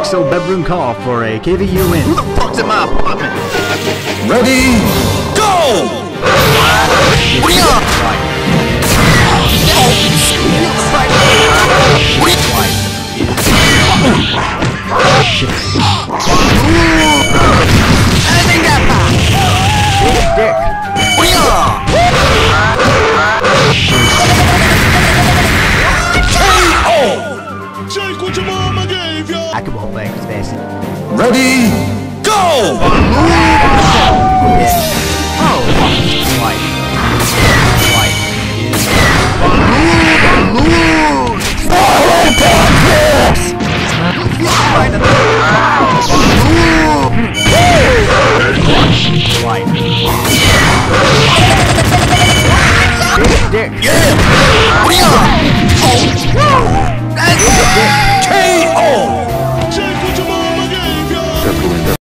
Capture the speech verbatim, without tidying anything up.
pixel bedroom car for a K V U win. Who the fuck's in my apartment? Ready, go! What are you on? Anything that pop! Dick. What are you on? Take what your mama gave ya! I can walk back fast. Ready, go! Yeah.